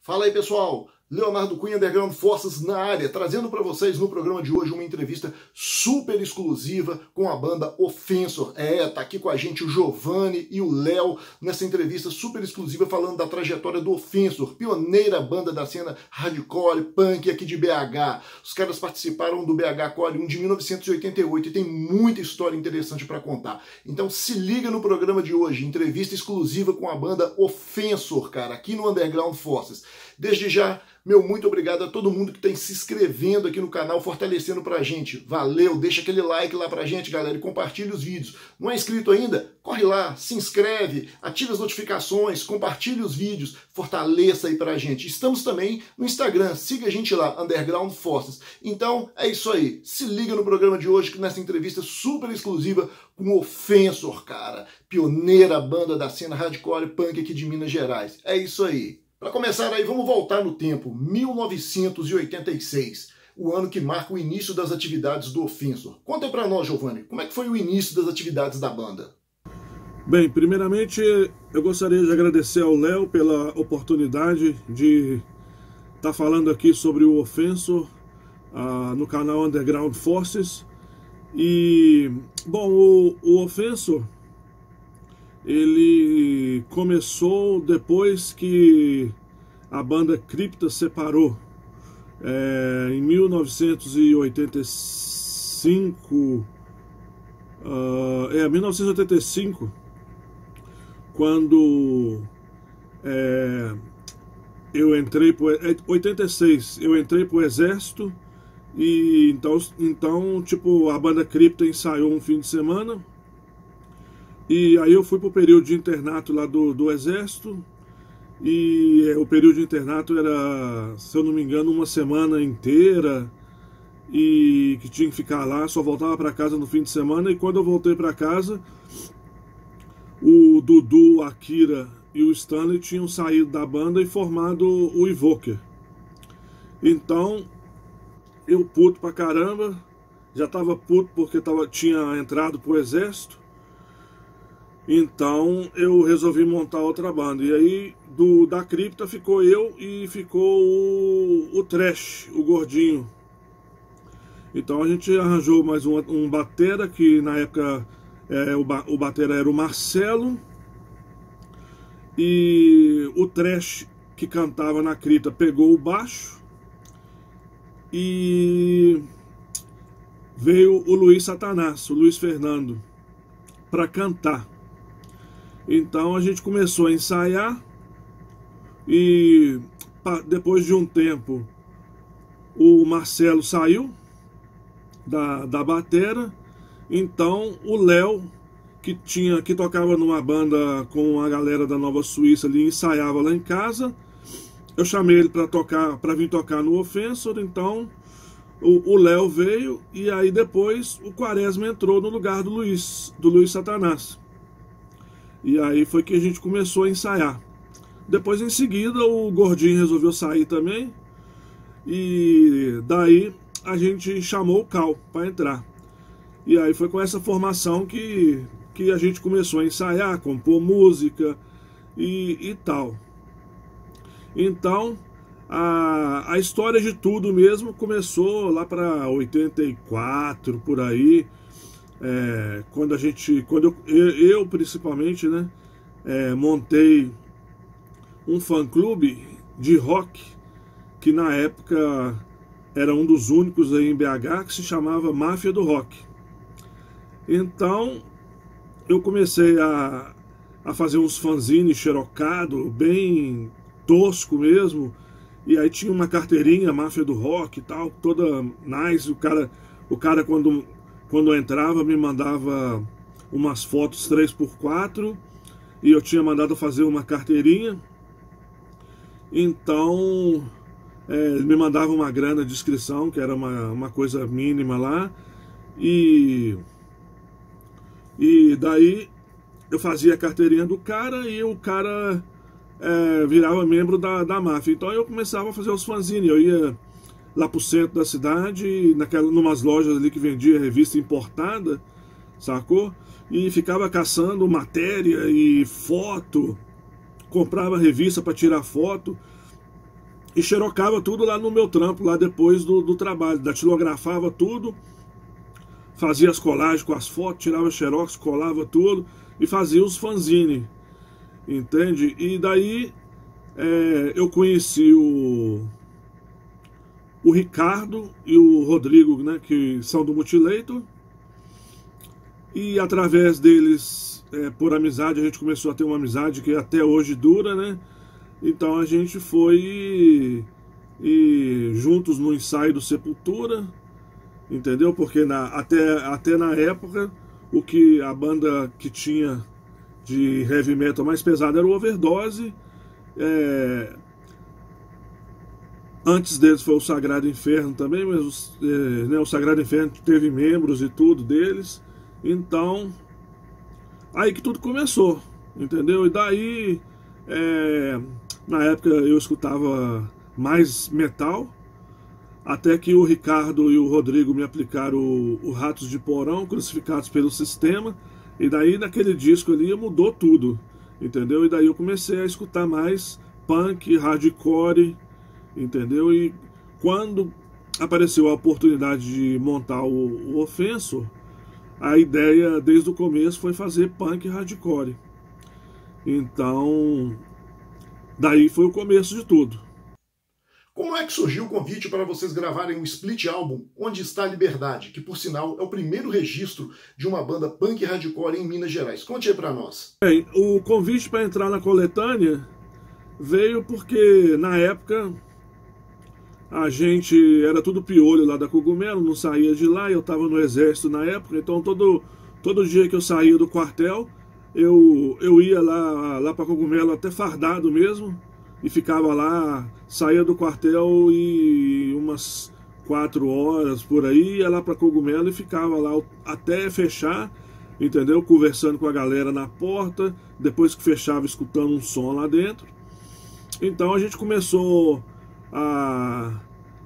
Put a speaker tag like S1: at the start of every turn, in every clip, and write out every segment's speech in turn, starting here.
S1: Fala aí, pessoal, Leonardo Cunha, Underground Forces na área, trazendo para vocês no programa de hoje uma entrevista super exclusiva com a banda Offensor. Tá aqui com a gente o Giovanni e o Léo nessa entrevista super exclusiva falando da trajetória do Offensor, pioneira banda da cena hardcore, punk aqui de BH. Os caras participaram do BH Core 1 de 1988 e tem muita história interessante para contar. Então se liga no programa de hoje, entrevista exclusiva com a banda Offensor, cara, aqui no Underground Forces. Desde já, meu muito obrigado a todo mundo que está se inscrevendo aqui no canal, fortalecendo pra gente. Valeu, deixa aquele like lá pra gente, galera, e compartilha os vídeos. Não é inscrito ainda? Corre lá, se inscreve, ativa as notificações, compartilhe os vídeos, fortaleça aí pra gente. Estamos também no Instagram, siga a gente lá, Underground Forces. Então, é isso aí. Se liga no programa de hoje, nessa entrevista super exclusiva com o Offensor, cara. Pioneira banda da cena hardcore punk aqui de Minas Gerais. É isso aí. Para começar aí, vamos voltar no tempo, 1986, o ano que marca o início das atividades do Offensor. Conta para nós, Giovanni, como é que foi o início das atividades da banda?
S2: Bem, primeiramente eu gostaria de agradecer ao Léo pela oportunidade de estar falando aqui sobre o Offensor no canal Underground Forces. E, bom, o Offensor, ele começou depois que a banda Cripta separou, em 1985, 1985, quando eu entrei pro 86, eu entrei pro exército e então tipo a banda Cripta ensaiou um fim de semana. E aí eu fui pro período de internato lá do exército, e o período de internato era, se eu não me engano, uma semana inteira, e que tinha que ficar lá, só voltava para casa no fim de semana. E quando eu voltei para casa, o Dudu, a Akira e o Stanley tinham saído da banda e formado o Evoker. Então, eu puto pra caramba, já tava puto porque tinha entrado pro exército. Então eu resolvi montar outra banda. E aí da Cripta ficou eu e ficou o Trash, o gordinho. Então a gente arranjou mais um batera, que na época o batera era o Marcelo. E o Trash, que cantava na Cripta, pegou o baixo. E veio o Luiz Satanás, o Luiz Fernando, para cantar. Então a gente começou a ensaiar e depois de um tempo o Marcelo saiu da batera. Então o Léo, que tocava numa banda com a galera da Nova Suíça ali, ensaiava lá em casa. Eu chamei ele para vir tocar no Offensor. Então o Léo veio, e aí depois o Quaresma entrou no lugar do Luiz Satanás. E aí foi que a gente começou a ensaiar. Depois, em seguida, o gordinho resolveu sair também. E daí a gente chamou o Cal para entrar. E aí foi com essa formação que a gente começou a ensaiar, compor música e tal. Então, a história de tudo mesmo começou lá para 84, por aí. Quando eu principalmente, né, montei um fã-clube de rock, que na época era um dos únicos aí em BH, que se chamava Máfia do Rock. Então eu comecei a fazer uns fanzines xerocado, bem tosco mesmo, e aí tinha uma carteirinha Máfia do Rock e tal, toda nice. O cara quando eu entrava, me mandava umas fotos 3x4, e eu tinha mandado fazer uma carteirinha. Então ele me mandava uma grana de inscrição, que era uma coisa mínima lá, e daí eu fazia a carteirinha do cara, e o cara virava membro da máfia. Então eu começava a fazer os fanzines. Eu ia lá pro centro da cidade, numas lojas ali que vendia revista importada, sacou? E ficava caçando matéria e foto, comprava revista para tirar foto. e xerocava tudo lá no meu trampo, lá depois do trabalho, datilografava tudo, fazia as colagens com as fotos, tirava xerox, colava tudo e fazia os fanzine, entende? E daí eu conheci o Ricardo e o Rodrigo, né, que são do Mutilator, e através deles, por amizade, a gente começou a ter uma amizade que até hoje dura, né? Então a gente foi juntos no ensaio do Sepultura, entendeu? Porque até na época, o que a banda que tinha de heavy metal mais pesada era o Overdose. Antes deles foi o Sagrado Inferno também, mas o Sagrado Inferno teve membros e tudo deles. Então, aí que tudo começou, entendeu? E daí, na época eu escutava mais metal, até que o Ricardo e o Rodrigo me aplicaram o Ratos de Porão, Crucificados pelo Sistema, e daí naquele disco ali mudou tudo, entendeu? E daí eu comecei a escutar mais punk, hardcore, entendeu? E quando apareceu a oportunidade de montar o Offensor, a ideia desde o começo foi fazer punk hardcore. Então, daí foi o começo de tudo.
S1: Como é que surgiu o convite para vocês gravarem um split álbum, Onde Está a Liberdade, que por sinal é o primeiro registro de uma banda punk hardcore em Minas Gerais? Conte aí para nós.
S2: Bem, o convite para entrar na coletânea veio porque na época a gente era tudo piolho lá da Cogumelo, não saía de lá, eu estava no exército na época, então todo dia que eu saía do quartel, eu ia lá para Cogumelo até fardado mesmo, e ficava lá, saía do quartel e umas 4 horas por aí, ia lá para Cogumelo e ficava lá até fechar, entendeu? Conversando com a galera na porta, depois que fechava escutando um som lá dentro. Então a gente começou a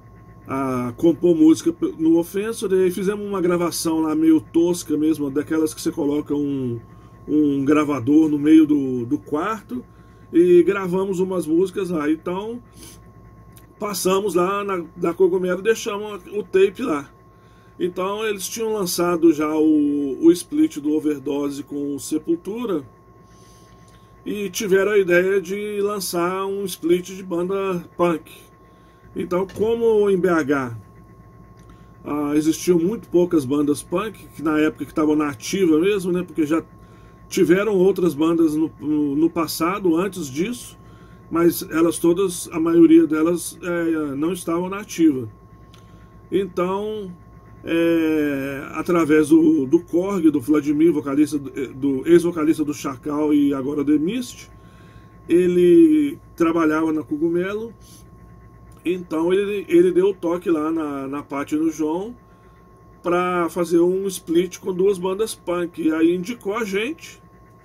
S2: compor música no Offensor, e aí fizemos uma gravação lá meio tosca mesmo, daquelas que você coloca um gravador no meio do quarto, e gravamos umas músicas lá. Então passamos lá na Cogumelo e deixamos o tape lá. Então eles tinham lançado já o split do Overdose com o Sepultura, e tiveram a ideia de lançar um split de banda punk. Então, como em BH existiam muito poucas bandas punk, que na época que estavam na ativa mesmo, né, porque já tiveram outras bandas no passado, antes disso, mas elas todas, a maioria delas não estavam na ativa. Então, através do Korg, do Vladimir, vocalista ex-vocalista do Chacal e agora The Mist, ele trabalhava na Cogumelo, então ele deu o toque lá na Paty e no João para fazer um split com 2 bandas punk, e aí indicou a gente.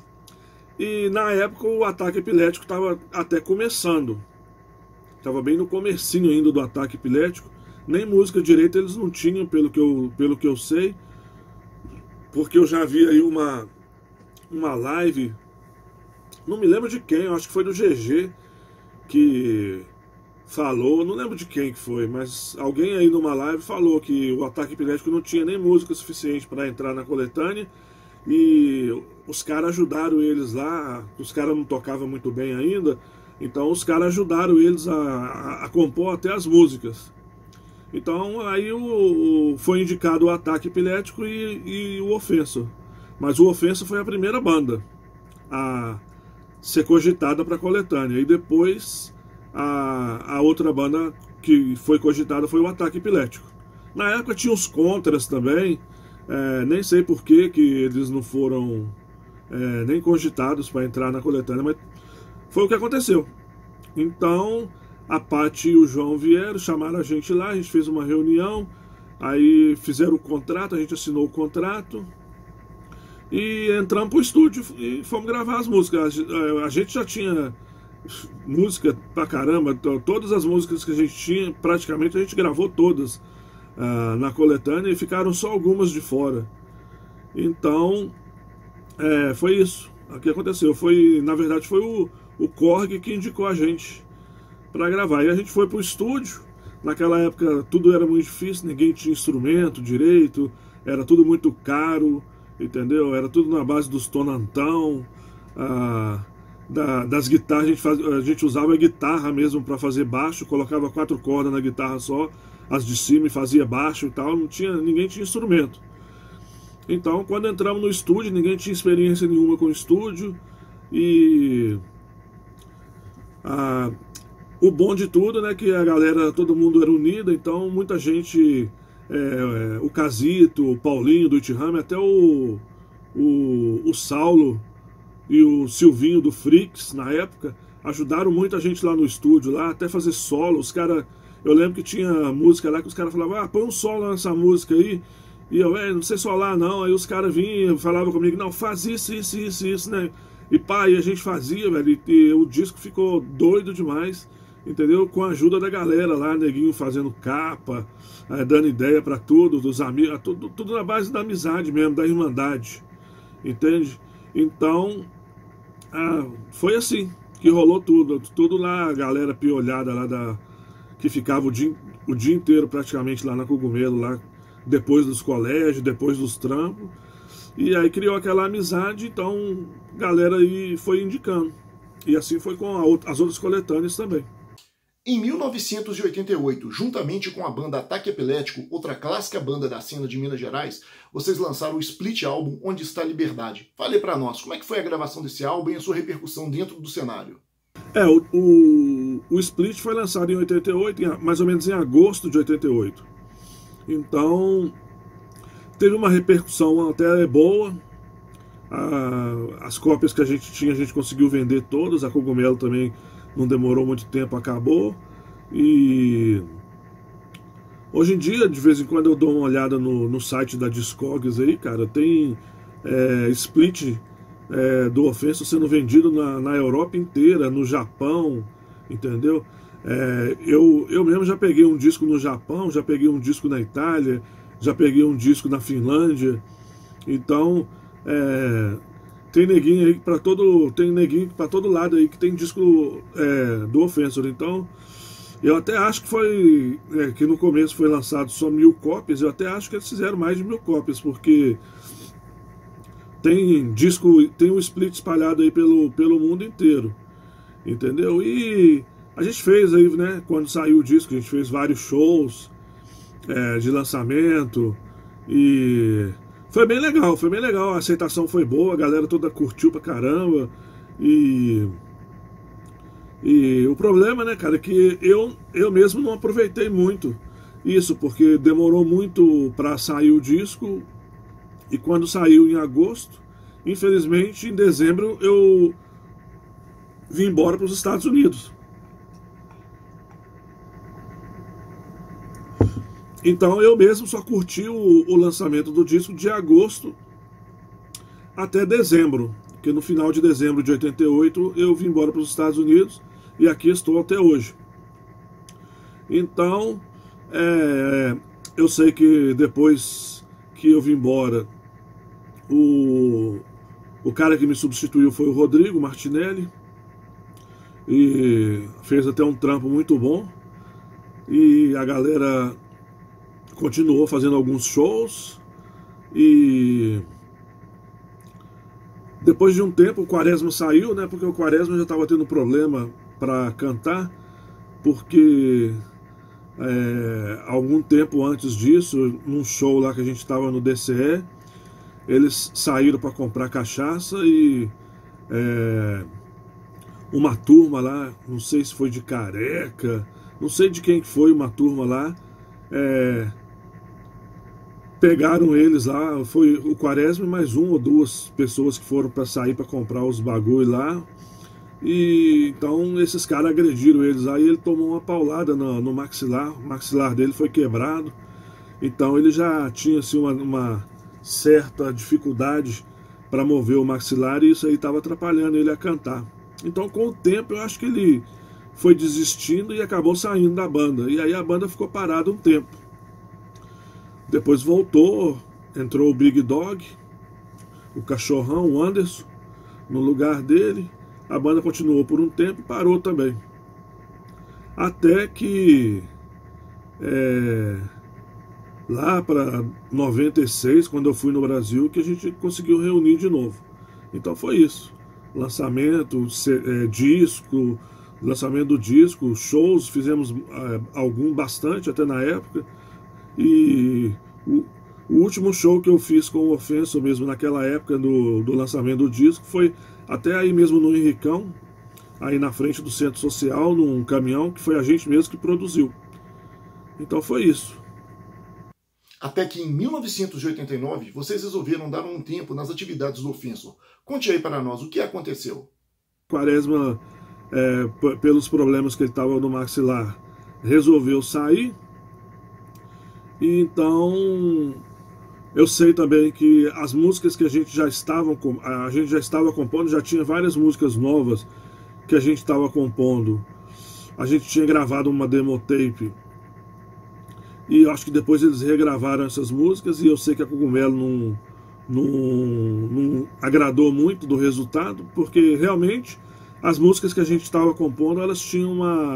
S2: E na época o Ataque Epilético estava até começando, estava bem no comecinho ainda do Ataque Epilético, nem música direita eles não tinham, pelo que eu sei, porque eu já vi aí uma live, não me lembro de quem, eu acho que foi do GG que falou, não lembro de quem que foi, mas alguém aí numa live falou que o Ataque Epilético não tinha nem música suficiente para entrar na coletânea, e os caras ajudaram eles lá, os caras não tocavam muito bem ainda, então os caras ajudaram eles a compor até as músicas. Então aí foi indicado o Ataque Epilético e o Offensor, mas o Offensor foi a primeira banda a ser cogitada para a coletânea, e depois a outra banda que foi cogitada foi o Ataque Epilético. Na época tinha os Contras também, nem sei por que eles não foram nem cogitados para entrar na coletânea, mas foi o que aconteceu. Então a Paty e o João vieram, chamaram a gente lá, a gente fez uma reunião, aí fizeram o contrato, a gente assinou o contrato e entramos pro estúdio e fomos gravar as músicas. A gente já tinha música pra caramba, todas as músicas que a gente tinha, praticamente a gente gravou todas na coletânea, e ficaram só algumas de fora. Então foi isso o que aconteceu. Na verdade foi o Korg que indicou a gente para gravar. E a gente foi pro estúdio. Naquela época tudo era muito difícil, ninguém tinha instrumento direito, era tudo muito caro, entendeu? Era tudo na base dos tonantão, das guitarras. A gente usava a guitarra mesmo para fazer baixo, colocava 4 cordas na guitarra só, as de cima, e fazia baixo e tal. Ninguém tinha instrumento. Então, quando entramos no estúdio, ninguém tinha experiência nenhuma com o estúdio. E o bom de tudo, né, que a galera, todo mundo era unida. Então muita gente, o Casito, o Paulinho do It Ram, até o Saulo e o Silvinho do Freaks, na época, ajudaram muita gente lá no estúdio, lá até fazer solo. Os caras, eu lembro que tinha música lá que os caras falavam, põe um solo nessa música aí. E eu, não sei solar não. Aí os caras vinham, falavam comigo, não, faz isso, né? E pá, e a gente fazia, velho, e o disco ficou doido demais, entendeu? Com a ajuda da galera lá, neguinho fazendo capa, dando ideia pra tudo, dos amigos, tudo na base da amizade mesmo, da irmandade, entende? Então, foi assim que rolou tudo lá, a galera piolhada lá, que ficava o dia inteiro praticamente lá na Cogumelo, lá, depois dos colégios, depois dos trampos. E aí criou aquela amizade, então a galera aí foi indicando. E assim foi com as outras coletâneas também.
S1: Em 1988, juntamente com a banda Ataque Epilético, outra clássica banda da cena de Minas Gerais, vocês lançaram o split álbum Onde Está a Liberdade. Fale pra nós, como é que foi a gravação desse álbum e a sua repercussão dentro do cenário?
S2: O split foi lançado em 88, mais ou menos em agosto de 88. Então teve uma repercussão até boa. As cópias que a gente tinha, a gente conseguiu vender todas. A Cogumelo também não demorou muito tempo, acabou. E hoje em dia, de vez em quando eu dou uma olhada no site da Discogs aí, cara, tem split do Ofenso sendo vendido na Europa inteira, no Japão, entendeu? Eu mesmo já peguei um disco no Japão, já peguei um disco na Itália, já peguei um disco na Finlândia. Então tem neguinho aí para todo lado aí que tem disco do Offensor. Então eu até acho que foi que no começo foi lançado só 1000 cópias. Eu até acho que eles fizeram mais de 1000 cópias, porque tem um split espalhado aí pelo mundo inteiro, entendeu? E a gente fez aí, né, quando saiu o disco, a gente fez vários shows de lançamento e foi bem legal, a aceitação foi boa, a galera toda curtiu pra caramba. E o problema, né, cara, é que eu mesmo não aproveitei muito isso, porque demorou muito pra sair o disco. E quando saiu em agosto, infelizmente, em dezembro eu vim embora para os Estados Unidos. Então eu mesmo só curti o lançamento do disco de agosto até dezembro, porque no final de dezembro de 88 eu vim embora para os Estados Unidos e aqui estou até hoje. Então eu sei que depois que eu vim embora, o cara que me substituiu foi o Rodrigo Martinelli, e fez até um trampo muito bom. E a galera continuou fazendo alguns shows. E depois de um tempo o Quaresma saiu, né? Porque o Quaresma já estava tendo problema para cantar, porque algum tempo antes disso, num show lá que a gente estava no DCE, eles saíram para comprar cachaça e uma turma lá, não sei se foi de Careca, não sei de quem foi, uma turma lá, pegaram eles lá, foi o Quaresma e mais 1 ou 2 pessoas que foram para sair para comprar os bagulho lá. E então esses caras agrediram eles, aí ele tomou uma paulada no maxilar, o maxilar dele foi quebrado. Então ele já tinha assim, uma certa dificuldade para mover o maxilar, e isso aí estava atrapalhando ele a cantar. Então com o tempo eu acho que ele foi desistindo e acabou saindo da banda, e aí a banda ficou parada um tempo. Depois voltou, entrou o Big Dog, o Cachorrão, o Anderson no lugar dele. A banda continuou por um tempo e parou também. Até que lá para 96, quando eu fui no Brasil, que a gente conseguiu reunir de novo. Então foi isso. Lançamento, disco, lançamento do disco, shows, fizemos bastante até na época. E o último show que eu fiz com o Ofensor mesmo naquela época do lançamento do disco foi até aí mesmo no Henricão, aí na frente do Centro Social, num caminhão que foi a gente mesmo que produziu. Então foi isso.
S1: Até que em 1989 vocês resolveram dar um tempo nas atividades do Ofensor. Conte aí para nós o que aconteceu.
S2: Quaresma, pelos problemas que ele estava no maxilar, resolveu sair. E então eu sei também que as músicas que a gente já estava compondo, já tinha várias músicas novas que a gente estava compondo. A gente tinha gravado uma demo tape. E eu acho que depois eles regravaram essas músicas, e eu sei que a Cogumelo não agradou muito do resultado, porque realmente as músicas que a gente estava compondo, elas tinham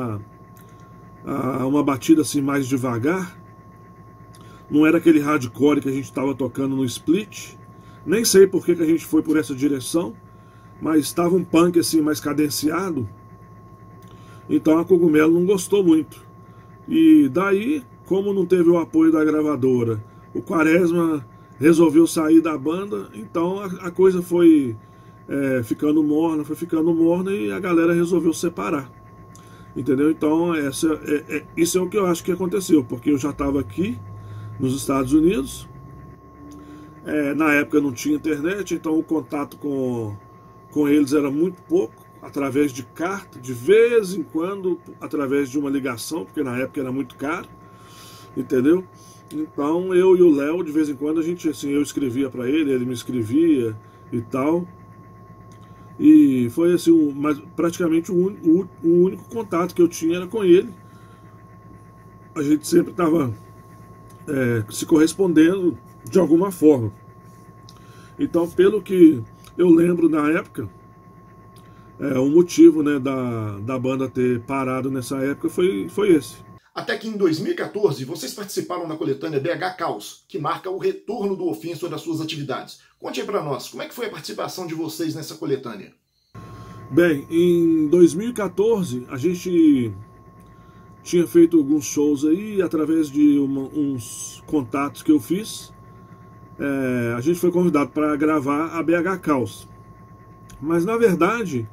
S2: uma batida assim mais devagar. Não era aquele hardcore que a gente estava tocando no Split. Nem sei por que a gente foi por essa direção, mas estava um punk assim mais cadenciado. Então a Cogumelo não gostou muito. E daí, como não teve o apoio da gravadora, o Quaresma resolveu sair da banda, então a coisa foi ficando morna e a galera resolveu separar. Entendeu? Então isso é o que eu acho que aconteceu, porque eu já estava aqui nos Estados Unidos, na época não tinha internet, então o contato com eles era muito pouco, através de carta, de vez em quando através de uma ligação, porque na época era muito caro, entendeu? Então eu e o Léo, de vez em quando, a gente, assim, eu escrevia para ele me escrevia e tal, e foi assim, mas praticamente o único contato que eu tinha era com ele. A gente sempre estava se correspondendo de alguma forma. Então, pelo que eu lembro na época, o motivo, né, da banda ter parado nessa época foi esse.
S1: Até que em 2014 vocês participaram da coletânea BH Caos, que marca o retorno do Ofensor das suas atividades. Conte aí pra nós, como é que foi a participação de vocês nessa coletânea?
S2: Bem, em 2014 a gente tinha feito alguns shows aí, através de uns contatos que eu fiz. A gente foi convidado para gravar a BH Caos. Mas na verdade,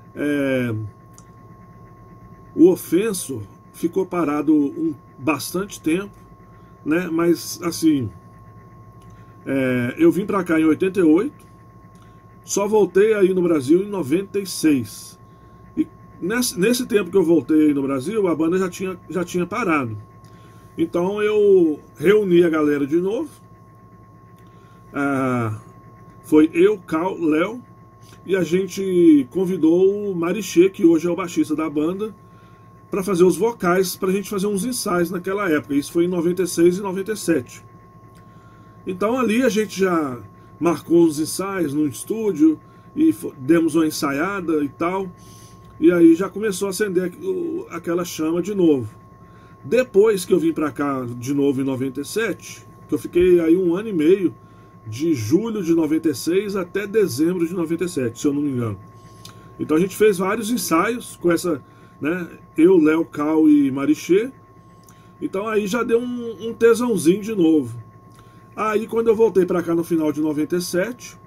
S2: o Ofensor ficou parado bastante tempo, né? Mas assim, eu vim para cá em 88, só voltei aí no Brasil em 96. E nesse tempo que eu voltei no Brasil, a banda já tinha parado. Então eu reuni a galera de novo. Foi eu, Cal, Léo, e a gente convidou o Marichê, que hoje é o baixista da banda, para fazer os vocais, para a gente fazer uns ensaios naquela época. Isso foi em 96 e 97. Então ali a gente já marcou os ensaios no estúdio e demos uma ensaiada e tal. E aí já começou a acender aquela chama de novo. Depois que eu vim para cá de novo em 97, que eu fiquei aí 1 ano e meio, de julho de 96 até dezembro de 97, se eu não me engano. Então a gente fez vários ensaios com essa, né, eu, Léo, Cal e Marichê. Então aí já deu um tesãozinho de novo. Aí quando eu voltei para cá no final de 97,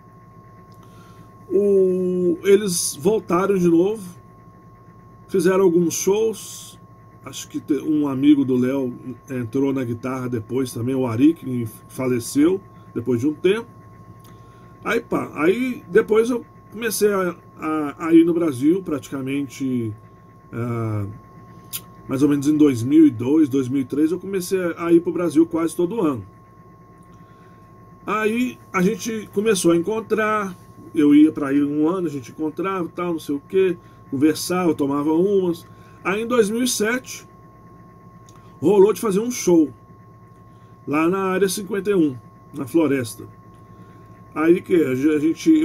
S2: eles voltaram de novo, fizeram alguns shows. Acho que um amigo do Léo entrou na guitarra depois também, o Ari, que faleceu depois de um tempo. Aí depois eu comecei a ir no Brasil, praticamente mais ou menos em 2002, 2003, eu comecei a ir para o Brasil quase todo ano. Aí a gente começou a encontrar, eu ia para ir um ano, a gente encontrava, tal, não sei o que, conversava, tomava umas. Aí em 2007 rolou de fazer um show lá na área 51, na Floresta. Aí que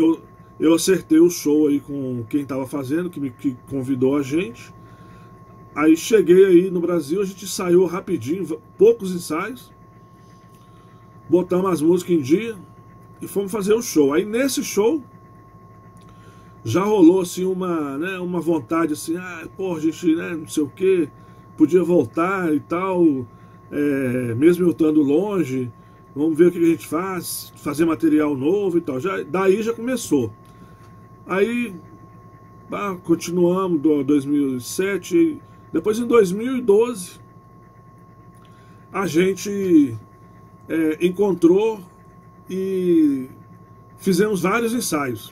S2: eu acertei o show aí com quem estava fazendo, que convidou a gente. Aí cheguei aí no Brasil, a gente ensaiou rapidinho, poucos ensaios, botamos as músicas em dia e fomos fazer o show. Aí nesse show já rolou assim uma vontade assim, pô, a gente, né, não sei o que, podia voltar e tal, mesmo eu estando longe, vamos ver o que a gente faz, fazer material novo e tal. Daí já começou. Aí continuamos do 2007, depois em 2012 a gente encontrou e fizemos vários ensaios.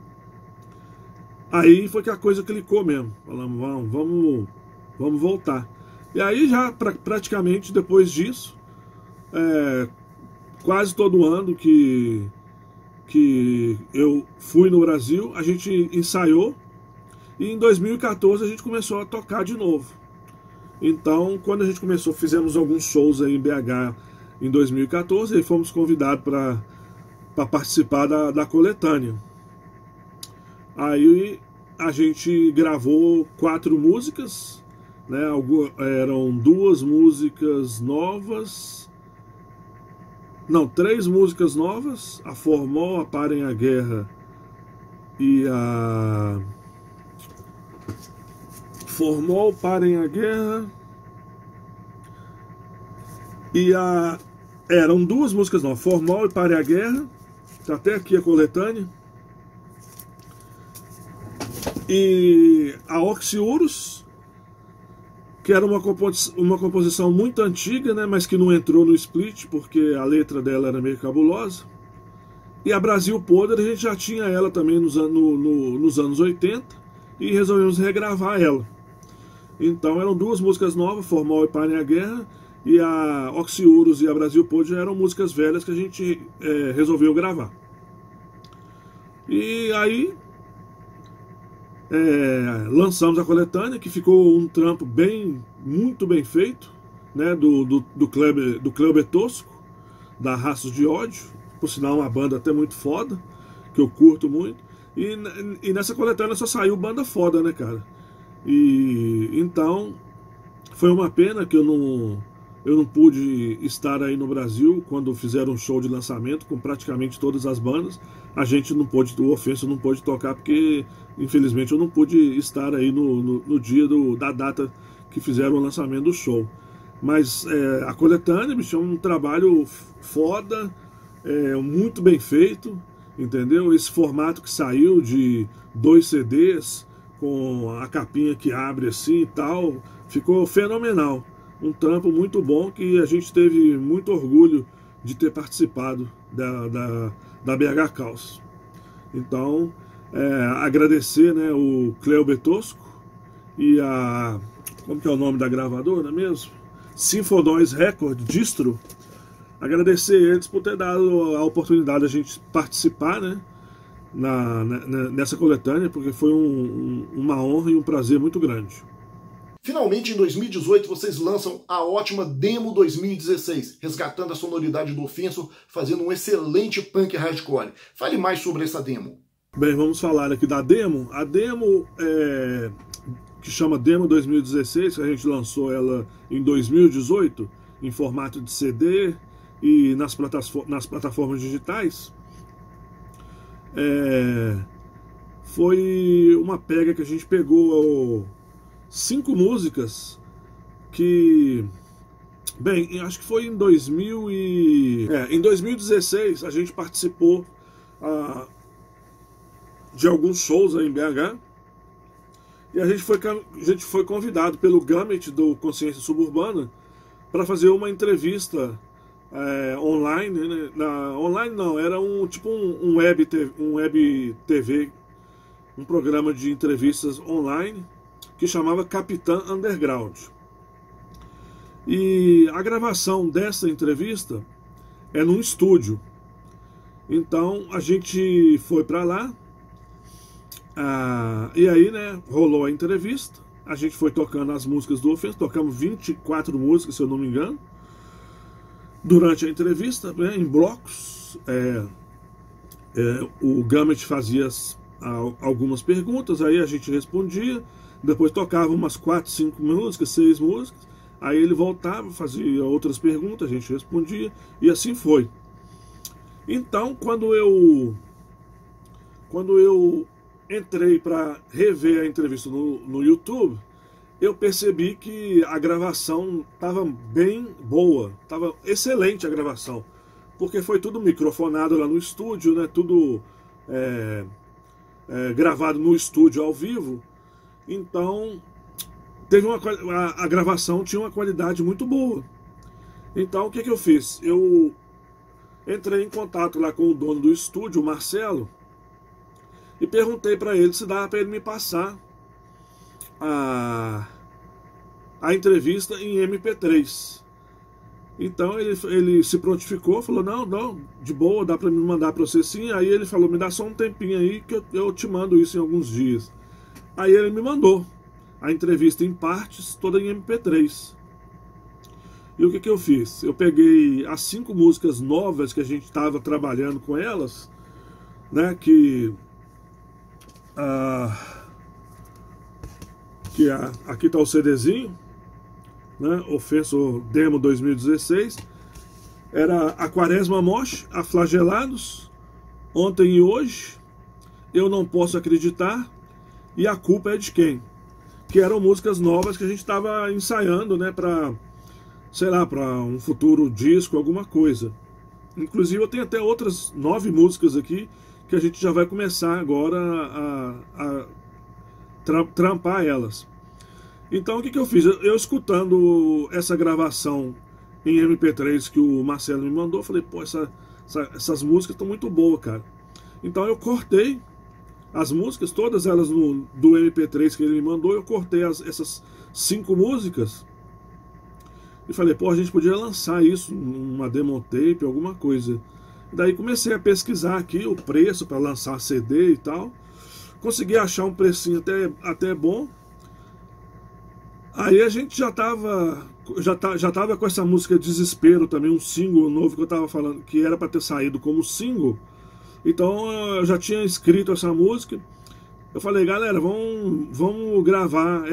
S2: Aí foi que a coisa clicou mesmo. Falamos, vamos voltar. E aí já praticamente depois disso, quase todo ano que eu fui no Brasil, a gente ensaiou. E em 2014 a gente começou a tocar de novo. Então, quando a gente começou, fizemos alguns shows aí em BH em 2014 e fomos convidados para participar da coletânea. Aí a gente gravou 4 músicas, né? Eram 2 músicas novas, não, 3 músicas novas, a Formol, a Parem a Guerra e a... Formol, Parem a Guerra e a... Eram 2 músicas novas, Formol e Parem a Guerra, tá até aqui a coletânea. E a Oxiurus, que era uma composição muito antiga, né, mas que não entrou no split, porque a letra dela era meio cabulosa. E a Brasil Podre, a gente já tinha ela também nos anos 80, e resolvemos regravar ela. Então eram 2 músicas novas, Formol e Parem a Guerra, e a Oxiurus e a Brasil Podre já eram músicas velhas que a gente resolveu gravar. E aí lançamos a coletânea, que ficou um trampo muito bem feito, né, do Cleuber Tosco, da Raços de Ódio, por sinal uma banda até muito foda, que eu curto muito, e nessa coletânea só saiu banda foda, né, cara? E então foi uma pena que eu não pude estar aí no Brasil quando fizeram um show de lançamento com praticamente todas as bandas. A gente não pôde, o Ofenso não pôde tocar porque, infelizmente, eu não pude estar aí no dia da data que fizeram o lançamento do show. Mas a coletânea, bicho, é um trabalho foda, muito bem feito, entendeu? Esse formato que saiu de 2 CDs, com a capinha que abre assim e tal, ficou fenomenal. Um trampo muito bom que a gente teve muito orgulho de ter participado da BH Caos. Então, agradecer, né, o Cleuber Tosco e a... como que é o nome da gravadora mesmo? Sinfonóis Record, Distro. Agradecer eles por ter dado a oportunidade de a gente participar, né, nessa coletânea, porque foi uma honra e um prazer muito grande.
S1: Finalmente, em 2018, vocês lançam a ótima Demo 2016, resgatando a sonoridade do Ofenso, fazendo um excelente punk hardcore. Fale mais sobre essa demo.
S2: Bem, vamos falar aqui da demo. A demo, que chama Demo 2016, a gente lançou ela em 2018, em formato de CD e nas plataformas digitais. Foi uma pega que a gente pegou 5 músicas que, bem, acho que foi em 2016 a gente participou de alguns shows aí em BH e a gente foi convidado pelo Gamete do Consciência Suburbana para fazer uma entrevista online, né? Online não, era um web TV, um programa de entrevistas online que chamava Capitã Underground. E a gravação dessa entrevista é num estúdio. Então a gente foi para lá, e aí, né, rolou a entrevista, a gente foi tocando as músicas do Ofenso, tocamos 24 músicas, se eu não me engano, durante a entrevista, né, em blocos. O Gamete fazia algumas perguntas, aí a gente respondia, depois tocava umas 4, 5 músicas, 6 músicas, aí ele voltava, fazia outras perguntas, a gente respondia, e assim foi. Então, quando eu entrei para rever a entrevista no YouTube, eu percebi que a gravação estava bem boa, estava excelente a gravação, porque foi tudo microfonado lá no estúdio, né? Tudo gravado no estúdio ao vivo. Então a gravação tinha uma qualidade muito boa. Então o que eu fiz? Eu entrei em contato lá com o dono do estúdio, o Marcelo, e perguntei para ele se dava para ele me passar a entrevista em MP3. Então ele se prontificou, falou, não, de boa, dá para me mandar para você sim. Aí ele falou, me dá só um tempinho aí que eu te mando isso em alguns dias. Aí ele me mandou a entrevista em partes, toda em MP3. E o que eu fiz? Eu peguei as 5 músicas novas que a gente estava trabalhando com elas, né, aqui está o CDzinho, né, Offensor Demo 2016, era A Quaresma Moche, A Flagelados, Ontem e Hoje, Eu Não Posso Acreditar e A Culpa é de Quem, que eram músicas novas que a gente estava ensaiando, né, para, sei lá, para um futuro disco, alguma coisa. Inclusive eu tenho até outras 9 músicas aqui que a gente já vai começar agora a trampar elas. Então o que eu fiz? Eu escutando essa gravação em MP3 que o Marcelo me mandou, falei, pô, essas músicas estão muito boas, cara. Então eu cortei as músicas, todas elas do MP3 que ele me mandou, eu cortei essas 5 músicas e falei, pô, a gente podia lançar isso numa demo tape, alguma coisa. Daí comecei a pesquisar aqui o preço para lançar CD e tal. Consegui achar um precinho até bom. Aí a gente já tava com essa música Desespero também, um single novo que eu tava falando, que era para ter saído como single. Então eu já tinha escrito essa música. Eu falei, galera, vamos gravar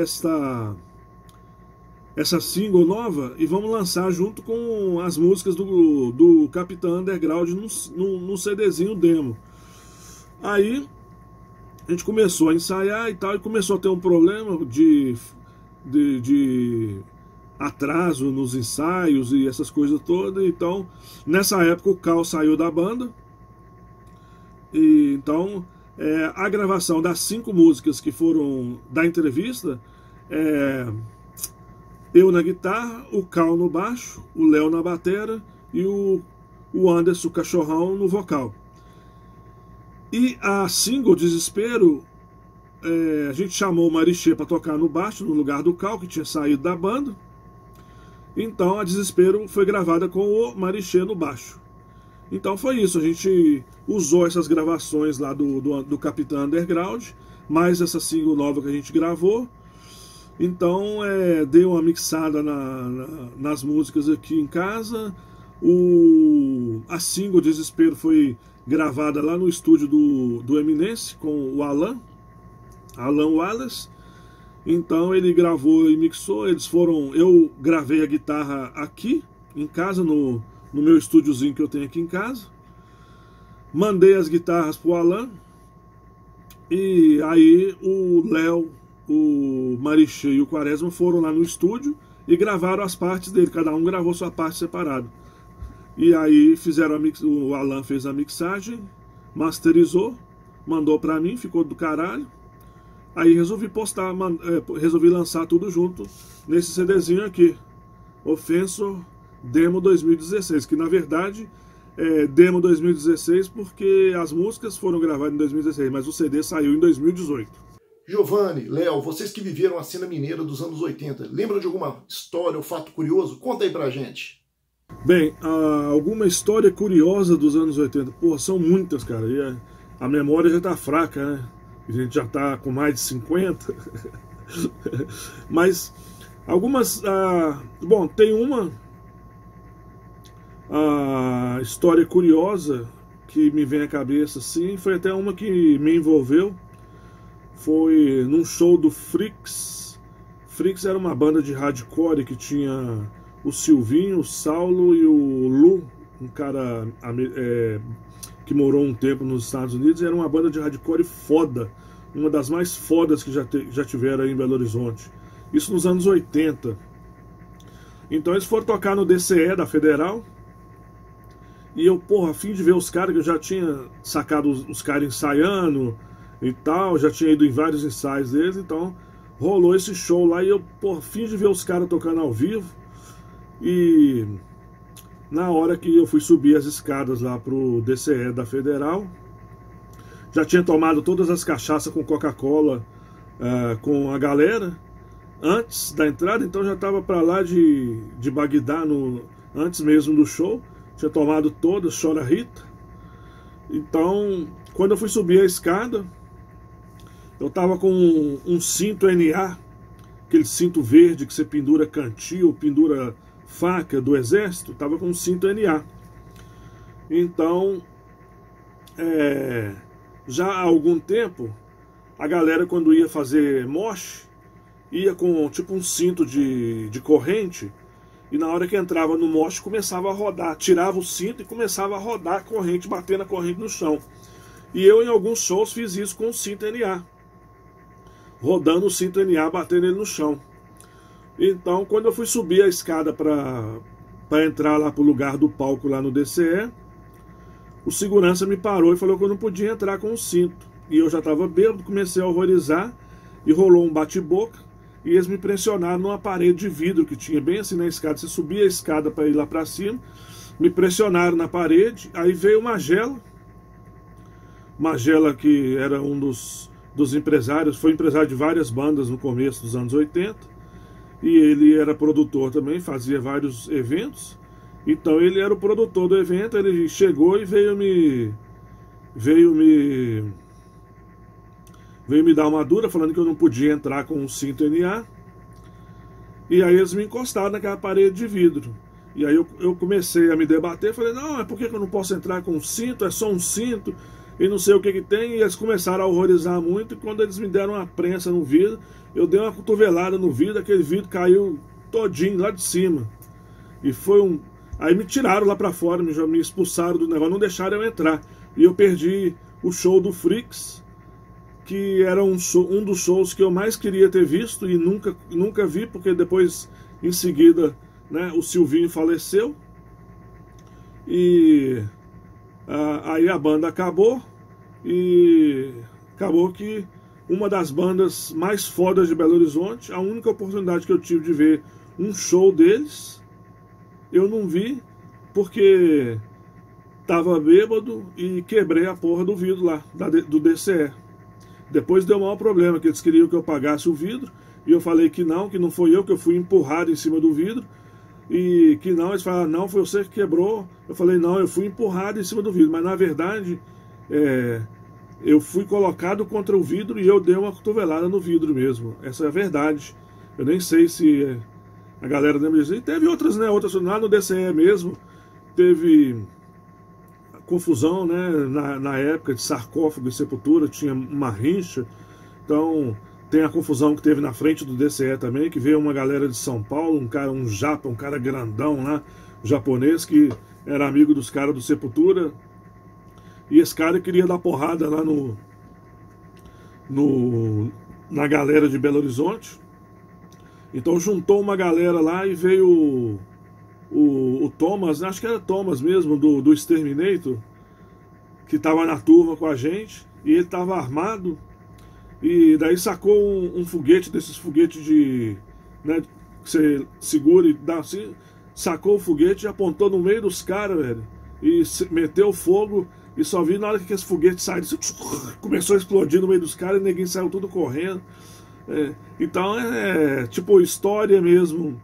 S2: essa single nova e vamos lançar junto com as músicas do Capitão Underground no CDzinho demo. Aí a gente começou a ensaiar e tal, e começou a ter um problema de atraso nos ensaios e essas coisas todas. Então nessa época o Cal saiu da banda, e então a gravação das 5 músicas que foram da entrevista, eu na guitarra, o Cal no baixo, o Léo na batera e o Anderson, o cachorrão, no vocal. E a single Desespero, a gente chamou o Marichê para tocar no baixo, no lugar do Cal, que tinha saído da banda. Então a Desespero foi gravada com o Marichê no baixo. Então foi isso, a gente usou essas gravações lá do Capitão Underground, mais essa single nova que a gente gravou. Então deu uma mixada nas músicas aqui em casa. A single Desespero foi gravada lá no estúdio do Eminence com o Alan Wallace. Então ele gravou e mixou. Eu gravei a guitarra aqui em casa, no meu estúdiozinho que eu tenho aqui em casa. Mandei as guitarras pro Alan, e aí o Léo, o Marichê e o Quaresma foram lá no estúdio e gravaram as partes dele, cada um gravou sua parte separada. E aí fizeram o Alan fez a mixagem, masterizou, mandou pra mim, ficou do caralho. Aí resolvi resolvi lançar tudo junto nesse CDzinho aqui, Offensor Demo 2016, que na verdade é Demo 2016 porque as músicas foram gravadas em 2016, mas o CD saiu em 2018.
S1: Giovanni, Léo, vocês que viveram a cena mineira dos anos 80, lembram de alguma história ou fato curioso? Conta aí pra gente.
S2: Bem, alguma história curiosa dos anos 80? Pô, são muitas, cara, e a memória já tá fraca, né? A gente já tá com mais de 50. Mas algumas... bom, tem uma história curiosa que me vem à cabeça, assim, foi até uma que me envolveu. foi num show do Freaks. Freaks era uma banda de hardcore que tinha o Silvinho, o Saulo e o Lu, um cara que morou um tempo nos Estados Unidos. Era uma banda de hardcore foda, uma das mais fodas que já tiveram aí em Belo Horizonte. Isso nos anos 80. Então eles foram tocar no DCE da Federal. E eu, porra, a fim de ver os caras, que eu já tinha sacado os caras ensaiando e tal, já tinha ido em vários ensaios deles, então rolou esse show lá e eu, porra, a fim de ver os caras tocando ao vivo. E na hora que eu fui subir as escadas lá pro DCE da Federal, já tinha tomado todas as cachaças com Coca-Cola com a galera antes da entrada, então já tava pra lá de Bagdá antes mesmo do show. Tinha tomado todas, chora Rita. Então, quando eu fui subir a escada, eu tava com um cinto NA, aquele cinto verde que você pendura cantil, pendura faca do exército. Tava com um cinto NA. Então, já há algum tempo, a galera, quando ia fazer mosh, ia com tipo um cinto de corrente. E na hora que entrava no mosh, começava a rodar, tirava o cinto e começava a rodar a corrente, batendo a corrente no chão. E eu, em alguns shows, fiz isso com o cinto NA, rodando o cinto NA, batendo ele no chão. Então, quando eu fui subir a escada para entrar lá pro lugar do palco lá no DCE, o segurança me parou e falou que eu não podia entrar com o cinto. E eu já estava bêbado, comecei a horrorizar e rolou um bate-boca. E eles me pressionaram numa parede de vidro que tinha bem assim na escada. Você subia a escada para ir lá para cima, me pressionaram na parede. Aí veio o Magela, que era um dos empresários, foi empresário de várias bandas no começo dos anos 80. E ele era produtor também, fazia vários eventos. Então ele era o produtor do evento. Ele chegou e veio me dar uma dura, falando que eu não podia entrar com um cinto NA. E aí eles me encostaram naquela parede de vidro. E aí eu comecei a me debater, falei, não, por que eu não posso entrar com um cinto? É só um cinto, e não sei o que tem. E eles começaram a horrorizar muito, e quando eles me deram uma prensa no vidro, eu dei uma cotovelada no vidro, aquele vidro caiu todinho lá de cima. E foi Aí me tiraram lá pra fora, me expulsaram do negócio, não deixaram eu entrar. E eu perdi o show do Freaks, que era um dos shows que eu mais queria ter visto e nunca vi, porque depois, em seguida, né, o Silvinho faleceu. E aí a banda acabou, e acabou que uma das bandas mais fodas de Belo Horizonte, a única oportunidade que eu tive de ver um show deles, eu não vi, porque tava bêbado e quebrei a porra do vidro lá, do DCE. Depois deu o maior problema, que eles queriam que eu pagasse o vidro, e eu falei que não foi eu, que eu fui empurrado em cima do vidro, e que não, eles falaram, não, foi você que quebrou. Eu falei, não, eu fui empurrado em cima do vidro, mas na verdade, eu fui colocado contra o vidro e eu dei uma cotovelada no vidro mesmo. Essa é a verdade. Eu nem sei se a galera lembra disso. E teve outras, né, lá no DCE mesmo, teve confusão, né, na época de Sarcófago e Sepultura, tinha uma rincha. Então tem a confusão que teve na frente do DCE também, que veio uma galera de São Paulo, um cara grandão lá, japonês, que era amigo dos caras do Sepultura, e esse cara queria dar porrada lá na galera de Belo Horizonte. Então juntou uma galera lá e veio o Thomas, acho que era Thomas mesmo, do Exterminator, que estava na turma com a gente, e ele estava armado, e daí sacou um foguete, desses foguetes né, que você segura e dá assim, sacou o foguete e apontou no meio dos caras, velho, e meteu fogo, e só vi na hora que esse foguete saiu, começou a explodir no meio dos caras, e ninguém saiu tudo correndo. Então tipo história mesmo,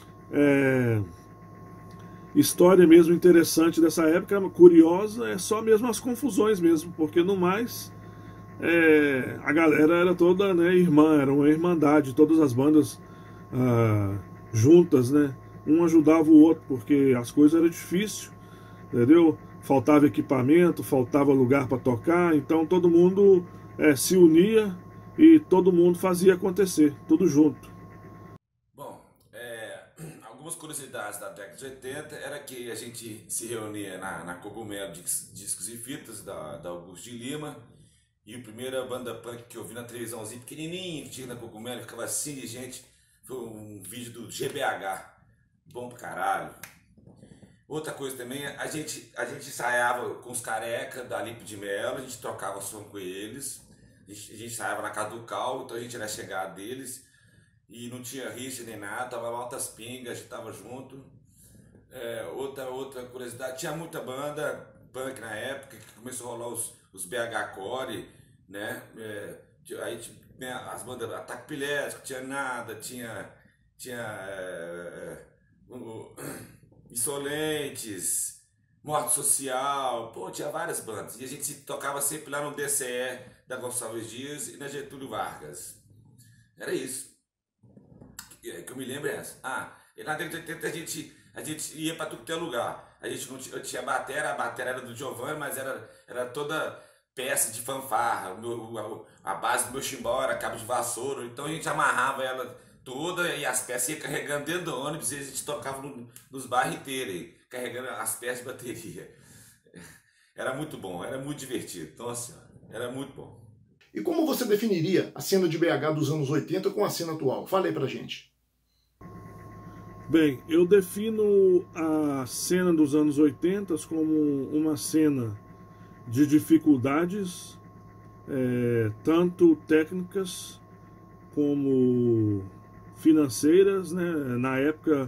S2: história mesmo interessante dessa época, curiosa, é só mesmo as confusões mesmo, porque no mais a galera era toda, né, irmã, era uma irmandade, todas as bandas juntas, né, um ajudava o outro, porque as coisas eram difíceis, entendeu? Faltava equipamento, faltava lugar para tocar, então todo mundo se unia e todo mundo fazia acontecer, tudo junto.
S3: Bom, algumas curiosidades da década de 80 era que a gente se reunia na Cogumelo Discos e Fitas da Augusto de Lima, e a primeira banda punk que eu vi na televisãozinha pequenininha que tinha na Cogumelo, ficava assim de gente, foi um vídeo do GBH, bom pra caralho. Outra coisa também, a gente ensaiava com os careca da Lipe de Melo, a gente trocava som com eles, a gente ensaiava na casa do Cal, então a gente era chegado deles, e não tinha rixa nem nada, tava lá altas pingas, a gente tava junto. Outra curiosidade, tinha muita banda punk na época, que começou a rolar os BH Core, né? Aí tinha as bandas Ataque Pilético, tinha Nada, tinha Insolentes, Morte Social, pô, tinha várias bandas. E a gente tocava sempre lá no DCE da Gonçalves Dias e na Getúlio Vargas. Era isso. Que eu me lembro é essa. E na década de 80 a gente ia pra tudo que é lugar. A gente não tinha a bateria era do Giovanni, mas era toda peça de fanfarra. A base do meu chimbal era cabo de vassoura, então a gente amarrava ela toda e as peças iam carregando dentro do ônibus e a gente tocava nos bairros inteiros, carregando as peças de bateria. Era muito bom, era muito divertido. Nossa, era muito bom.
S1: E como você definiria a cena de BH dos anos 80 com a cena atual? Fala aí pra gente.
S2: Bem, eu defino a cena dos anos 80 como uma cena de dificuldades, tanto técnicas como financeiras, né? Na época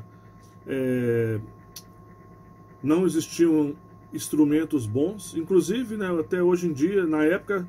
S2: não existiam instrumentos bons, inclusive, né, até hoje em dia, na época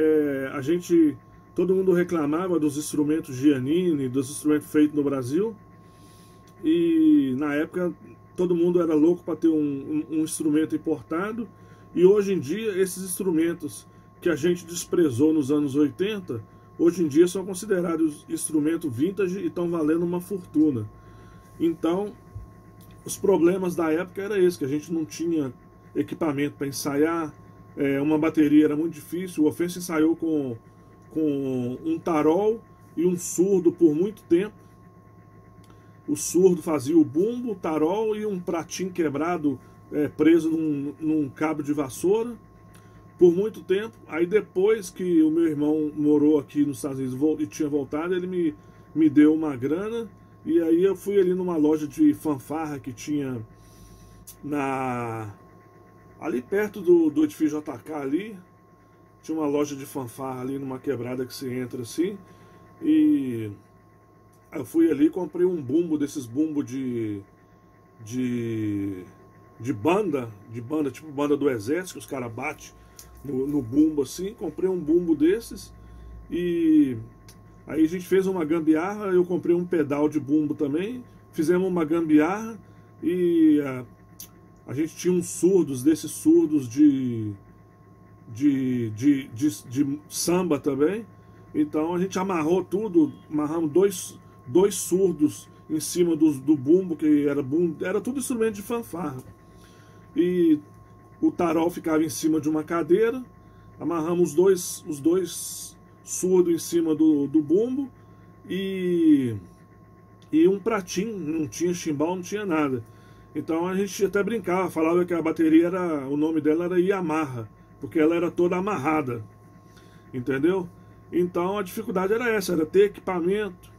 S2: todo mundo reclamava dos instrumentos Giannini, dos instrumentos feitos no Brasil, e na época todo mundo era louco para ter um instrumento importado, e hoje em dia esses instrumentos que a gente desprezou nos anos 80, hoje em dia são considerados instrumentos vintage e estão valendo uma fortuna. Então, os problemas da época era esse, que a gente não tinha equipamento para ensaiar, uma bateria era muito difícil. O Ofensa ensaiou com um tarol e um surdo por muito tempo. O surdo fazia o bumbo, o tarol e um pratinho quebrado preso num cabo de vassoura por muito tempo. Aí depois que o meu irmão morou aqui nos Estados Unidos e tinha voltado, ele me deu uma grana, e aí eu fui ali numa loja de fanfarra que tinha ali perto do edifício JK ali, tinha uma loja de fanfarra ali numa quebrada que você entra assim, e eu fui ali e comprei um bumbo desses bumbos de banda, tipo banda do exército, que os caras batem no bumbo assim. Comprei um bumbo desses, e aí a gente fez uma gambiarra. Eu comprei um pedal de bumbo também, fizemos uma gambiarra, e a gente tinha uns surdos, desses surdos de samba também. Então a gente amarrou tudo, amarramos dois surdos em cima do bumbo, que era tudo instrumento de fanfarra. E o tarol ficava em cima de uma cadeira, amarramos os dois surdos em cima do bumbo, e um pratinho, não tinha chimbal, não tinha nada. Então a gente até brincava, falava que a bateria o nome dela era Yamaha, porque ela era toda amarrada, entendeu? Então a dificuldade era essa, era ter equipamento,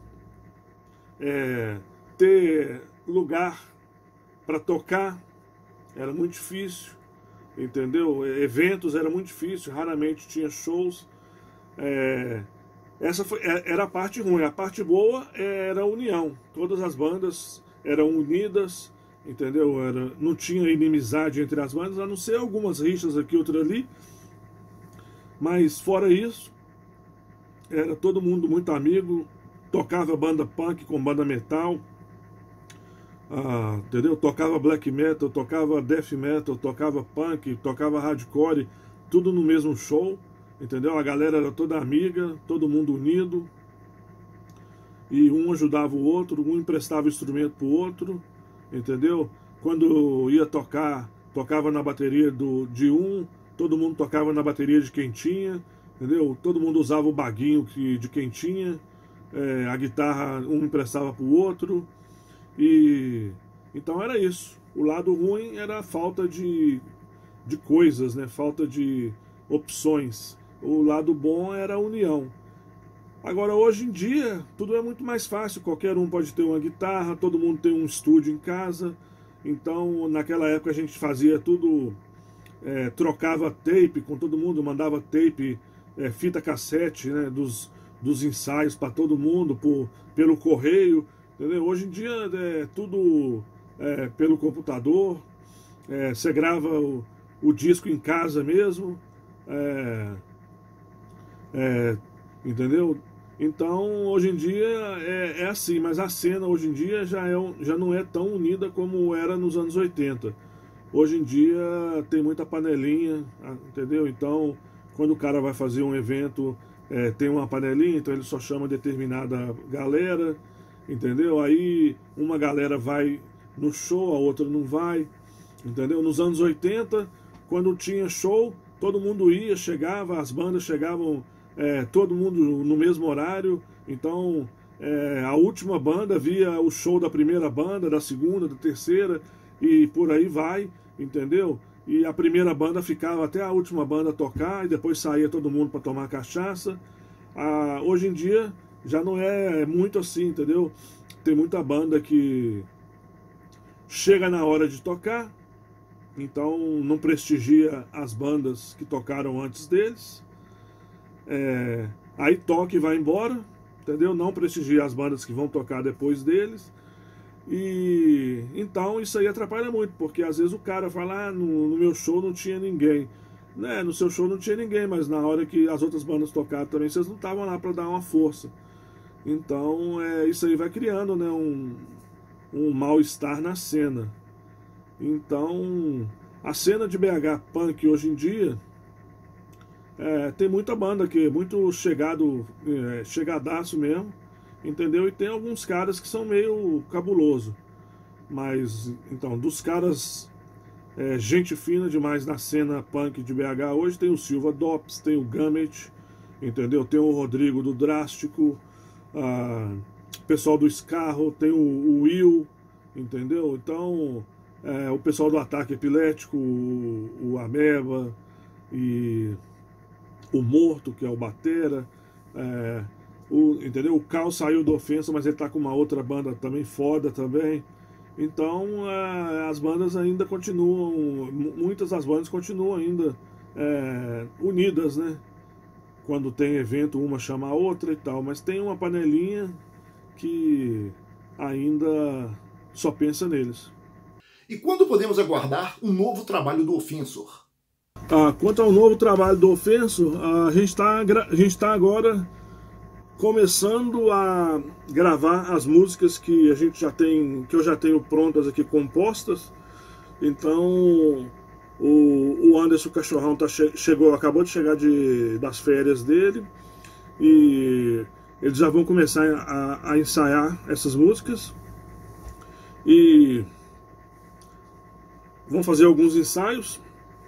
S2: ter lugar para tocar, era muito difícil, entendeu? Eventos era muito difícil, raramente tinha shows. Essa era a parte ruim. A parte boa era a união. Todas as bandas eram unidas, entendeu? Não tinha inimizade entre as bandas, a não ser algumas rixas aqui, outra ali. Mas fora isso, era todo mundo muito amigo. Tocava banda punk com banda metal, entendeu? Tocava black metal, tocava death metal, tocava punk, tocava hardcore, tudo no mesmo show, entendeu? A galera era toda amiga, todo mundo unido, e um ajudava o outro, um emprestava o instrumento pro outro, entendeu? Quando ia tocar, tocava na bateria de um, todo mundo tocava na bateria de quem tinha, entendeu? Todo mundo usava o baguinho de quem tinha, a guitarra um emprestava para o outro, e então era isso. O lado ruim era a falta de coisas, né? Falta de opções. O lado bom era a união. Agora, hoje em dia, tudo é muito mais fácil. Qualquer um pode ter uma guitarra, todo mundo tem um estúdio em casa. Então, naquela época a gente fazia tudo, trocava tape com todo mundo, mandava tape, fita cassete, né, dos ensaios para todo mundo, pelo correio. Entendeu? Hoje em dia é tudo pelo computador. Você grava o disco em casa mesmo. Entendeu? Então, hoje em dia é assim, mas a cena hoje em dia já não é tão unida como era nos anos 80. Hoje em dia tem muita panelinha, entendeu? Então, quando o cara vai fazer um evento, tem uma panelinha, então ele só chama determinada galera, entendeu? Aí uma galera vai no show, a outra não vai, entendeu? Nos anos 80, quando tinha show, todo mundo ia, chegava, as bandas chegavam, todo mundo no mesmo horário. Então a última banda via o show da primeira banda, da segunda, da terceira, e por aí vai, entendeu? E a primeira banda ficava até a última banda tocar, e depois saía todo mundo para tomar cachaça. Hoje em dia já não é muito assim, entendeu? Tem muita banda que chega na hora de tocar, então não prestigia as bandas que tocaram antes deles. Aí toca e vai embora, entendeu? Não prestigia as bandas que vão tocar depois deles. E então isso aí atrapalha muito, porque às vezes o cara fala, no meu show não tinha ninguém, né? No seu show não tinha ninguém, mas na hora que as outras bandas tocaram também, vocês não estavam lá para dar uma força. Então isso aí vai criando, né, um mal-estar na cena. Então a cena de BH Punk hoje em dia tem muita banda aqui, muito chegadaço mesmo, entendeu? E tem alguns caras que são meio cabuloso. Mas, então, dos caras, gente fina demais na cena punk de BH hoje, tem o Silva Dops, tem o Gamete, entendeu? Tem o Rodrigo do Drástico, o pessoal do Scarro, tem o Will, entendeu? Então, o pessoal do Ataque Epilético, o Ameba e o Morto, que é o batera, entendeu? O Cal saiu do Ofensa, mas ele tá com uma outra banda também foda também. Então as bandas ainda continuam, muitas das bandas continuam ainda unidas, né? Quando tem evento, uma chama a outra e tal, mas tem uma panelinha que ainda só pensa neles.
S1: E quando podemos aguardar um novo trabalho do Ofensor?
S2: Quanto ao novo trabalho do Ofensor, a gente tá agora começando a gravar as músicas que que eu já tenho prontas aqui, compostas. Então o Anderson Cachorrão acabou de chegar das férias dele, e eles já vão começar a ensaiar essas músicas e vão fazer alguns ensaios.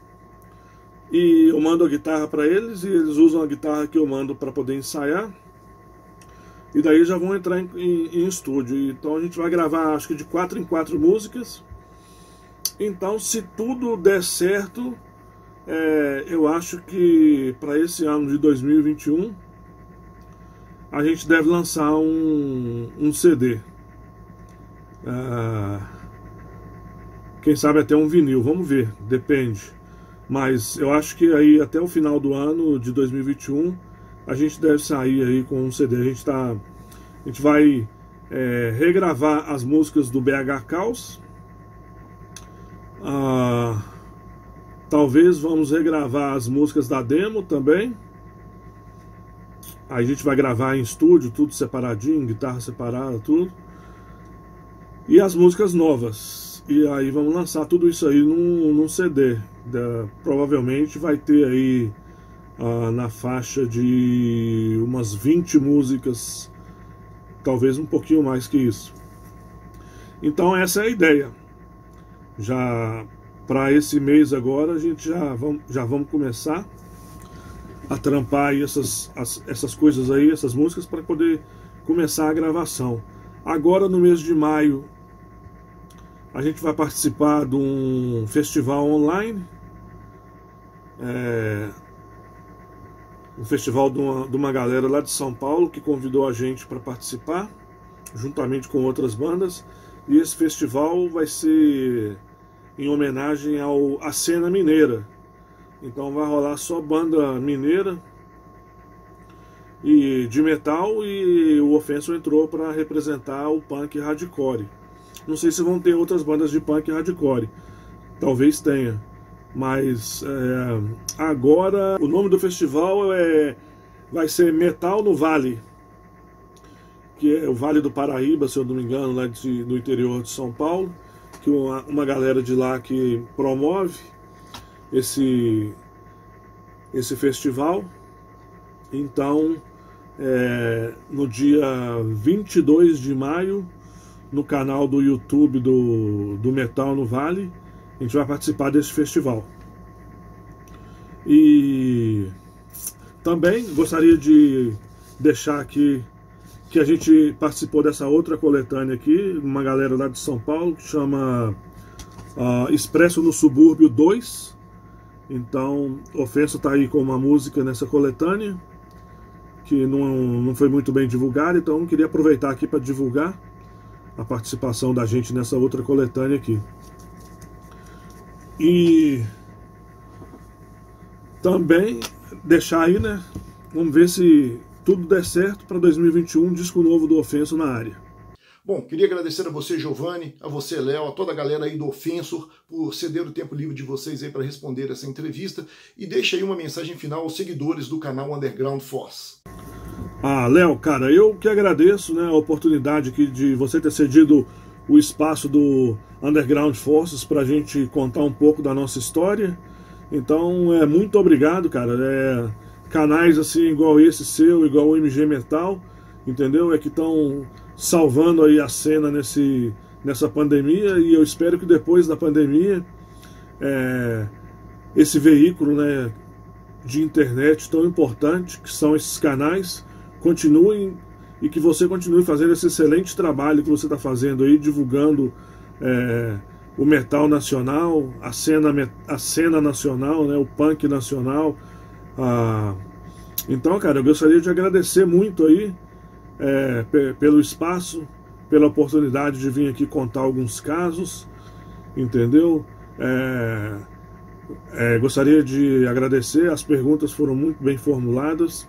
S2: E eu mando a guitarra para eles, e eles usam a guitarra que eu mando para poder ensaiar. E daí já vão entrar em estúdio. Então a gente vai gravar, acho que de 4 em 4 músicas. Então, se tudo der certo, eu acho que para esse ano de 2021 a gente deve lançar um CD. Quem sabe até um vinil, vamos ver, depende. Mas eu acho que aí até o final do ano de 2021 a gente deve sair aí com um CD. A gente vai regravar as músicas do BH Caos. Talvez vamos regravar as músicas da demo também. Aí a gente vai gravar em estúdio, tudo separadinho, guitarra separada, tudo. E as músicas novas. E aí vamos lançar tudo isso aí num CD. Provavelmente vai ter aí na faixa de umas 20 músicas, talvez um pouquinho mais que isso. Então essa é a ideia. Já para esse mês agora a gente já vamos começar. a trampar aí essas coisas aí, essas músicas, para poder começar a gravação. Agora, no mês de maio, a gente vai participar de um festival online, um festival de uma galera lá de São Paulo que convidou a gente para participar, juntamente com outras bandas. E esse festival vai ser em homenagem à cena mineira. Então vai rolar só banda mineira e de metal, e o Offenso entrou para representar o punk hardcore. Não sei se vão ter outras bandas de punk hardcore, talvez tenha, mas agora o nome do festival vai ser Metal no Vale, que é o Vale do Paraíba, se eu não me engano, lá do interior de São Paulo, que uma galera de lá que promove esse festival. Então, no dia 22 de maio, no canal do YouTube do Metal no Vale, a gente vai participar desse festival. E também gostaria de deixar aqui que a gente participou dessa outra coletânea aqui, uma galera lá de São Paulo, que chama Expresso no Subúrbio 2. Então, Offenso está aí com uma música nessa coletânea, que não foi muito bem divulgada, então eu queria aproveitar aqui para divulgar a participação da gente nessa outra coletânea aqui. E também deixar aí, né, vamos ver se tudo der certo para 2021, disco novo do Offenso na área.
S1: Bom, queria agradecer a você, Giovanni, a você, Léo, a toda a galera aí do Offensor por ceder o tempo livre de vocês aí para responder essa entrevista, e deixa aí uma mensagem final aos seguidores do canal Underground Force.
S2: Léo, cara, eu que agradeço, né, a oportunidade aqui de você ter cedido o espaço do Underground Forces para a gente contar um pouco da nossa história. Então, muito obrigado, cara. Canais assim, igual esse seu, igual o MG Metal, entendeu? Que estão salvando aí a cena nessa pandemia, e eu espero que depois da pandemia esse veículo, né, de internet tão importante que são esses canais continuem, e que você continue fazendo esse excelente trabalho que você está fazendo aí, divulgando o metal nacional, a cena nacional, né, o punk nacional. Então, cara, eu gostaria de agradecer muito aí pelo espaço, pela oportunidade de vir aqui contar alguns casos, entendeu? Gostaria de agradecer, as perguntas foram muito bem formuladas,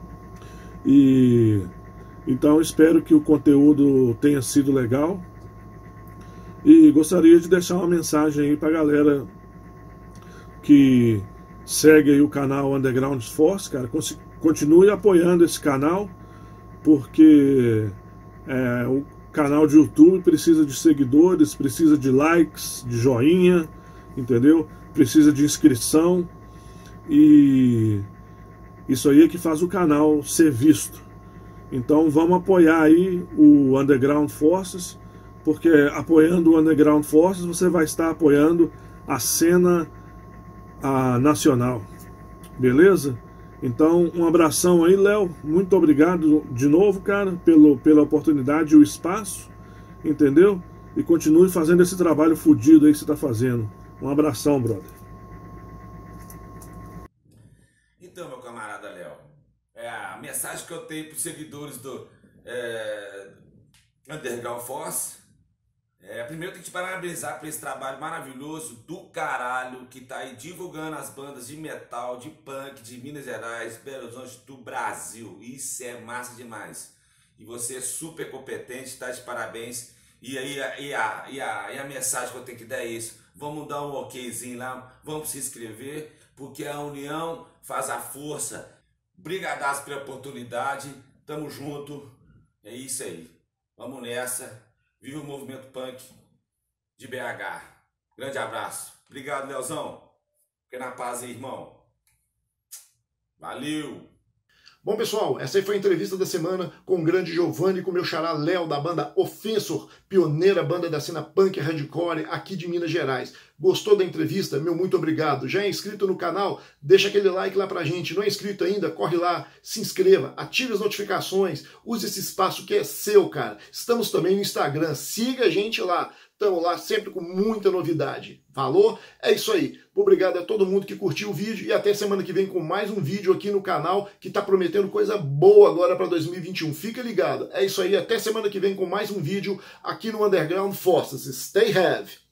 S2: e então espero que o conteúdo tenha sido legal, e gostaria de deixar uma mensagem aí pra galera que segue aí o canal Underground Force, cara. Continue apoiando esse canal, porque o canal de YouTube precisa de seguidores, precisa de likes, de joinha, entendeu? Precisa de inscrição, e isso aí é que faz o canal ser visto. Então vamos apoiar aí o Underground Forces, porque apoiando o Underground Forces você vai estar apoiando a cena nacional, beleza? Então, um abração aí, Léo. Muito obrigado de novo, cara, pela oportunidade e o espaço, entendeu? E continue fazendo esse trabalho fodido aí que você tá fazendo. Um abração, brother.
S3: Então, meu camarada Léo, a mensagem que eu tenho para os seguidores do Underground Force primeiro tem que te parabenizar por esse trabalho maravilhoso do caralho que tá aí divulgando as bandas de metal, de punk, de Minas Gerais, Belo Horizonte, do Brasil. Isso é massa demais. E você é super competente, tá de parabéns. E aí a mensagem que eu tenho que dar é isso. Vamos dar um okzinho lá, vamos se inscrever, porque a união faz a força. Brigadaço pela oportunidade, tamo junto. É isso aí. Vamos nessa. Viva o movimento punk de BH. Grande abraço. Obrigado, Leozão. Fica na paz aí, irmão. Valeu.
S1: Bom, pessoal, essa aí foi a entrevista da semana com o grande Giovanni e com o meu xará Léo, da banda Offensor, pioneira banda da cena punk hardcore aqui de Minas Gerais. Gostou da entrevista? Meu muito obrigado. Já é inscrito no canal? Deixa aquele like lá pra gente. Não é inscrito ainda? Corre lá, se inscreva, ative as notificações, use esse espaço que é seu, cara. Estamos também no Instagram, siga a gente lá. Estamos lá sempre com muita novidade. Falou? É isso aí. Obrigado a todo mundo que curtiu o vídeo e até semana que vem com mais um vídeo aqui no canal que está prometendo coisa boa agora para 2021. Fica ligado. É isso aí. Até semana que vem com mais um vídeo aqui no Underground Forces. Stay heavy!